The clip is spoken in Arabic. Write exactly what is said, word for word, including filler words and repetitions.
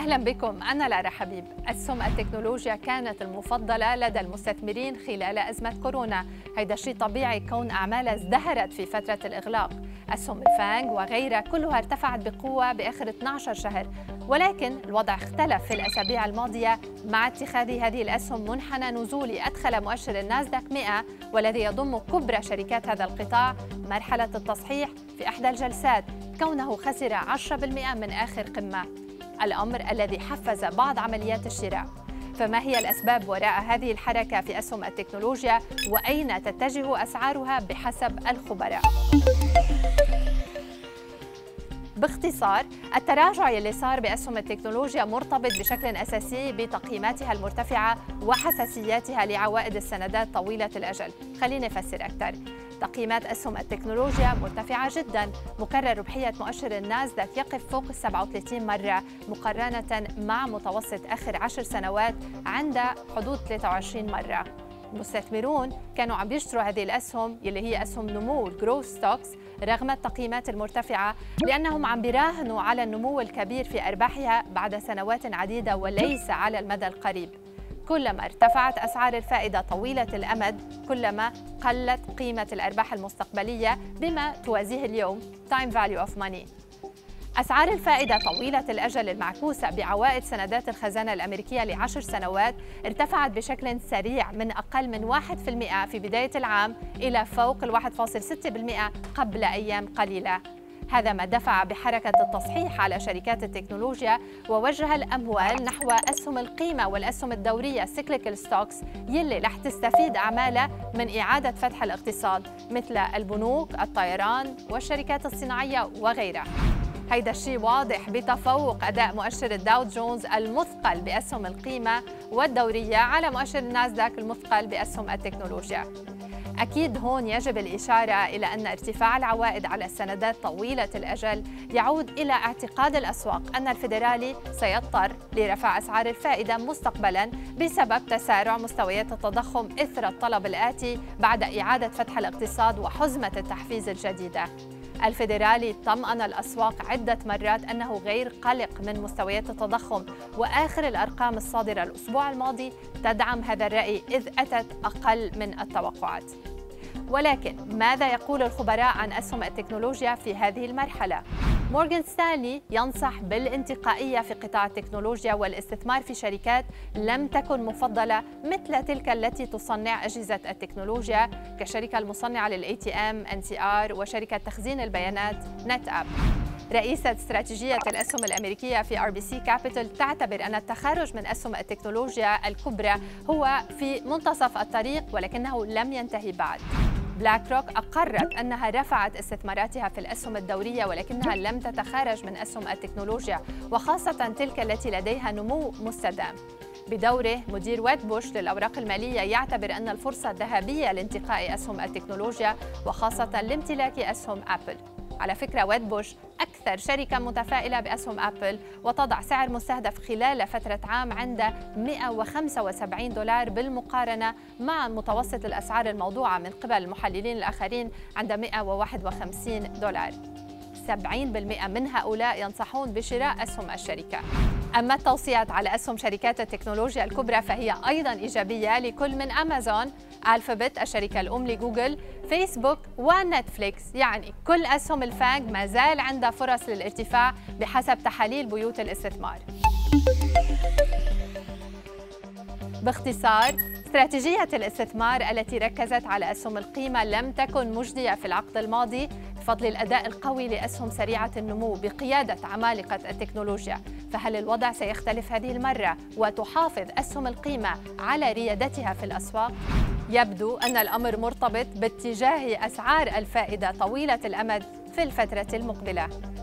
أهلا بكم، أنا لارا حبيب. أسهم التكنولوجيا كانت المفضلة لدى المستثمرين خلال أزمة كورونا. هيدا شيء طبيعي كون أعمالها ازدهرت في فترة الإغلاق. أسهم الفانج وغيرها كلها ارتفعت بقوة بآخر اثني عشر شهر، ولكن الوضع اختلف في الأسابيع الماضية مع اتخاذ هذه الأسهم منحنى نزولي أدخل مؤشر الناسداك مئة والذي يضم كبرى شركات هذا القطاع مرحلة التصحيح في إحدى الجلسات، كونه خسر عشرة بالمئة من آخر قمة، الأمر الذي حفز بعض عمليات الشراء. فما هي الأسباب وراء هذه الحركة في أسهم التكنولوجيا وأين تتجه أسعارها بحسب الخبراء؟ باختصار، التراجع يلي صار بأسهم التكنولوجيا مرتبط بشكل أساسي بتقييماتها المرتفعة وحساسياتها لعوائد السندات طويلة الأجل. خليني أفسر أكثر. تقييمات أسهم التكنولوجيا مرتفعة جدا، مكرر ربحية مؤشر الناسداك يقف فوق ال سبعة وثلاثين مرة مقارنة مع متوسط آخر عشر سنوات عند حدود ثلاثة وعشرين مرة. المستثمرون كانوا عم بيشتروا هذه الأسهم يلي هي أسهم نمو الجروث ستوكس رغم التقييمات المرتفعة، لأنهم عم بيراهنوا على النمو الكبير في أرباحها بعد سنوات عديدة وليس على المدى القريب. كلما ارتفعت أسعار الفائدة طويلة الأمد كلما قلت قيمة الأرباح المستقبلية بما توازيه اليوم time value of money. أسعار الفائدة طويلة الأجل المعكوسة بعوائد سندات الخزانة الأمريكية لعشر سنوات ارتفعت بشكل سريع من أقل من واحد بالمئة في بداية العام إلى فوق ال واحد فاصلة ستة بالمئة قبل أيام قليلة. هذا ما دفع بحركة التصحيح على شركات التكنولوجيا ووجه الأموال نحو أسهم القيمة والأسهم الدورية cyclical stocks يلي رح تستفيد أعمالها من إعادة فتح الاقتصاد مثل البنوك، الطيران والشركات الصناعية وغيرها. هيدا الشيء واضح بتفوق أداء مؤشر الداو جونز المثقل بأسهم القيمة والدورية على مؤشر الناسداك المثقل بأسهم التكنولوجيا. أكيد هون يجب الإشارة إلى أن ارتفاع العوائد على السندات طويلة الأجل يعود إلى اعتقاد الأسواق أن الفيدرالي سيضطر لرفع أسعار الفائدة مستقبلاً بسبب تسارع مستويات التضخم إثر الطلب الآتي بعد إعادة فتح الاقتصاد وحزمة التحفيز الجديدة. الفيدرالي طمأن الأسواق عدة مرات أنه غير قلق من مستويات التضخم، وآخر الأرقام الصادرة الأسبوع الماضي تدعم هذا الرأي إذ أتت أقل من التوقعات. ولكن ماذا يقول الخبراء عن أسهم التكنولوجيا في هذه المرحلة؟ مورغان ستانلي ينصح بالانتقائية في قطاع التكنولوجيا والاستثمار في شركات لم تكن مفضلة مثل تلك التي تصنع أجهزة التكنولوجيا كشركة المصنعة للإي تي إم إن سي آر وشركة تخزين البيانات نت أب. رئيسة استراتيجية الأسهم الأمريكية في آر بي سي كابيتال تعتبر أن التخارج من أسهم التكنولوجيا الكبرى هو في منتصف الطريق ولكنه لم ينتهي بعد. بلاك روك أقرت أنها رفعت استثماراتها في الأسهم الدورية ولكنها لم تتخارج من أسهم التكنولوجيا وخاصة تلك التي لديها نمو مستدام. بدوره مدير ويدبوش للأوراق المالية يعتبر أن الفرصة ذهبية لانتقاء أسهم التكنولوجيا وخاصة لامتلاك أسهم أبل. على فكرة ويدبوش أكثر شركة متفائلة بأسهم أبل وتضع سعر مستهدف خلال فترة عام عند مئة وخمسة وسبعين دولار بالمقارنة مع متوسط الأسعار الموضوعة من قبل المحللين الآخرين عند مئة وواحد وخمسين دولار. سبعين بالمئة من هؤلاء ينصحون بشراء أسهم الشركة. أما التوصيات على أسهم شركات التكنولوجيا الكبرى فهي أيضاً إيجابية لكل من أمازون، ألفابت الشركة الأم لجوجل، فيسبوك ونتفليكس. يعني كل أسهم الفانج ما زال عندها فرص للارتفاع بحسب تحاليل بيوت الاستثمار. باختصار، استراتيجية الاستثمار التي ركزت على أسهم القيمة لم تكن مجدية في العقد الماضي بفضل الأداء القوي لأسهم سريعة النمو بقيادة عمالقة التكنولوجيا. فهل الوضع سيختلف هذه المرة وتحافظ أسهم القيمة على ريادتها في الأسواق؟ يبدو أن الأمر مرتبط باتجاه أسعار الفائدة طويلة الأمد في الفترة المقبلة.